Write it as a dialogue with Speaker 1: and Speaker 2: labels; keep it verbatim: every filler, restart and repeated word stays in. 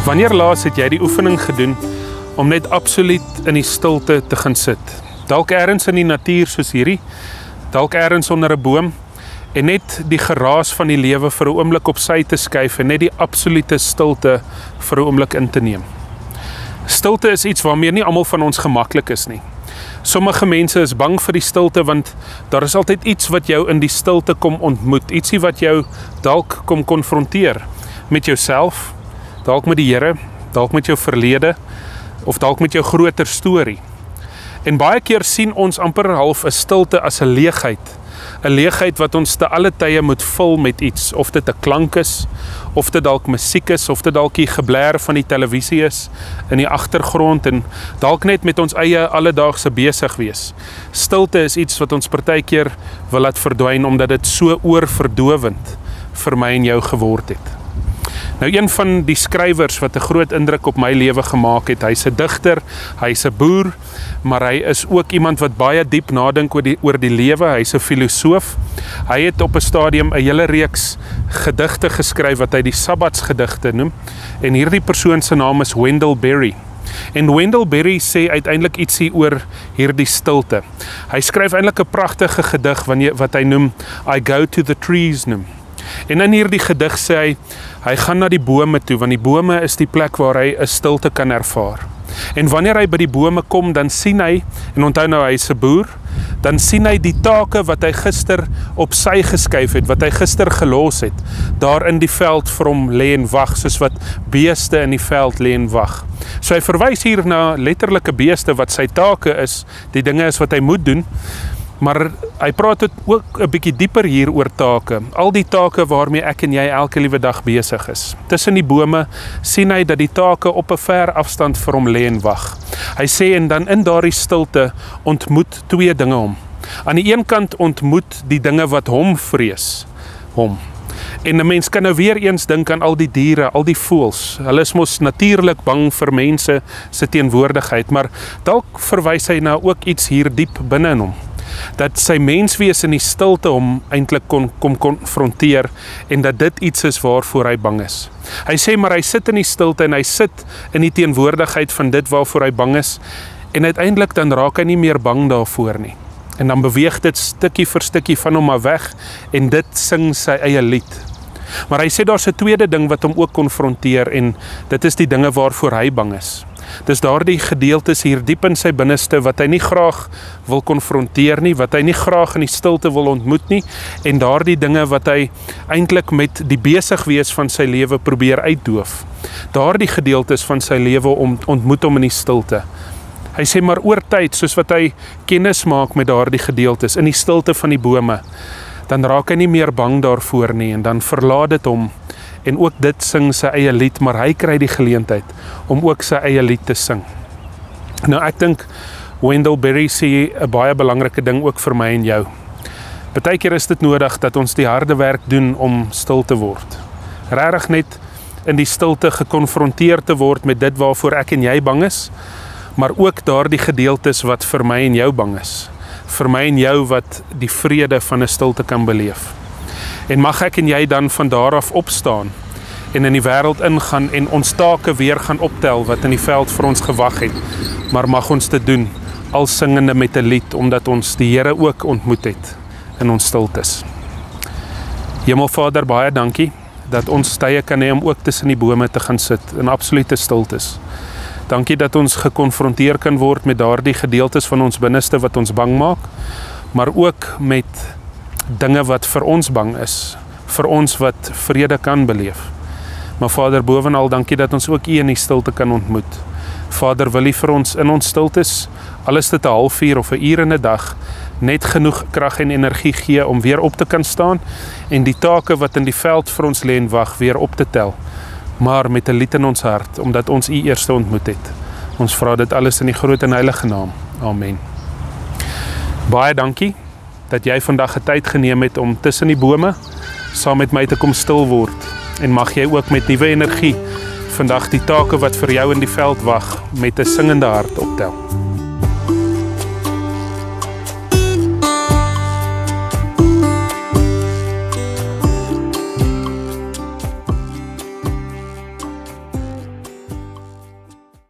Speaker 1: Wanneer laas het jy die oefening gedoen om net absoluut in die stilte te gaan sit? Dalk ergens in die natuur soos hierdie, dalk ergens onder 'n boom, en net die geraas van die lewe vir 'n oomblik op sy te skuif en net die absolute stilte vir 'n oomblik in te neem. Stilte is iets waarmee nie almal van ons gemaklik is nie. Sommige mense is bang vir die stilte want daar is altyd iets wat jou in die stilte kom ontmoet, ietsie wat jou dalk kom konfronteer met jouself, dalk met die Here, dalk met jou verlede of dalk met jou groter storie. En baie keer sien ons amper half 'n stilte as 'n leegheid, 'n leegheid wat ons te alle tye moet vul met iets, of dit 'n klank is, of dit dalk musiek is, of dit dalk die geblær van die televisie is in die agtergrond en dalk net met ons eie alledaagse besig wees. Stilte is iets wat ons partykeer wil laat verdwyn omdat dit so oorverdowend vir my en jou geword het. Nou een van die skrywers wat 'n groot indruk op my lewe gemaak het, hy's 'n digter, hy's 'n boer, maar hy is ook iemand wat baie diep nadink oor die, oor die lewe, hy's 'n filosoof. Hy het op 'n stadium 'n hele reeks gedigte geskryf wat hy die Sabbatsgedigte noem, en hierdie persoon se naam is Wendell Berry. En Wendell Berry sê uiteindelik ietsie oor hierdie stilte. Hy skryf eintlik 'n pragtige gedig wanneer wat hy noem I Go to the Trees noem. En in hierdie gedig sê hy, hy gaan na die bome toe, want die bome is die plek waar hy 'n stilte kan ervaar. En wanneer hy by die bome kom, dan sien hy, en onthou nou hy is 'n boer, dan sien hy die take wat hy gister op sy geskuif het, wat hy gister gelos het, daar in die veld vir hom lê en wag, soos wat beeste in die veld lê en wag. So hy verwys hier na letterlike beeste wat sy take is, die dinge is wat hy moet doen, maar hy praat ook 'n bietjie dieper hier oor take, al die take waarmee ek en jy elke liewe dag besig is. Tussen die bome sien hy dat die take op 'n ver afstand vir hom lê en wag. Hy sê en dan in daardie stilte ontmoet twee dinge hom. Aan die een kant ontmoet die dinge wat hom vrees, hom. En 'n mens kan nou weer eens dink aan al die diere, al die voëls. Hulle is mos natuurlik bang vir mense se teenwoordigheid, maar dalk verwys hy na ook iets hier diep binne in hom, dat sy menswees in die stilte hom eintlik kon kom konfronteer en dat dit iets is waarvoor hy bang is. Hy sê maar hy sit in die stilte en hy sit in die teenwoordigheid van dit waarvoor hy bang is en uiteindelik dan raak hy nie meer bang daarvoor nie. En dan beweeg dit stukkie vir stukkie van hom af weg en dit sing sy eie lied. Maar hy sê daar's 'n tweede ding wat hom ook konfronteer en dit is die dinge waarvoor hy bang is. Dis daardie gedeeltes hier diep in sy binneste wat hy nie graag wil konfronteer nie, wat hy nie graag in die stilte wil ontmoet nie, en daardie dinge wat hy eintlik met die besig wees van sy lewe probeer uitdoof. Daardie gedeeltes van sy lewe ontmoet hom in die stilte. Hy sê maar oor tyd, soos wat hy kennis maak met daardie gedeeltes in die stilte van die bome, dan raak hy nie meer bang daarvoor nie en dan verlaat dit hom. En ook dit sing sy eie lied, maar hy kry die geleentheid om ook sy eie lied te sing. Nou ek dink Wendell Berry sê 'n baie belangrike ding ook vir my en jou. Partykeer is dit nodig dat ons die harde werk doen om stil te word. Regtig net in die stilte gekonfronteer te word met dit waarvoor ek en jy bang is, maar ook daardie gedeeltes wat vir my en jou bang is. Vir my en jou wat die vrede van 'n stilte kan beleef. En mag ek en jy dan van daar af opstaan en in die wêreld ingaan en ons take weer gaan optel wat in die veld vir ons gewag het. Maar mag ons dit doen, al singende met 'n lied, omdat ons die Here ook ontmoet het in ons stiltes. Hemelvader, baie dankie dat ons tye kan hê om ook tussen die bome te gaan sit in absolute stiltes. Dankie dat ons gekonfronteer kan word met daardie gedeeltes van ons binneste wat ons bang maak, maar ook met dinge wat vir ons bang is, vir ons wat vrede kan beleef. Maar Vader, bovenal dankie dat ons ook U in die stilte kan ontmoet. Vader, wil U vir ons in ons stiltes, al is dit 'n halfuur of 'n uur in 'n dag, net genoeg krag en energie gee om weer op te kan staan en die take wat in die veld vir ons lê en wag weer op te tel, maar met 'n lied in ons hart, omdat ons U eerste ontmoet het. Ons vra dit alles in die groot en heilige naam. Amen. Baie dankie dat jy vandag 'n tyd geneem het om tussen die bome saam met my te kom stil word. En mag jy ook met nuwe energie vandag die take wat vir jou in die veld wag met 'n singende hart optel.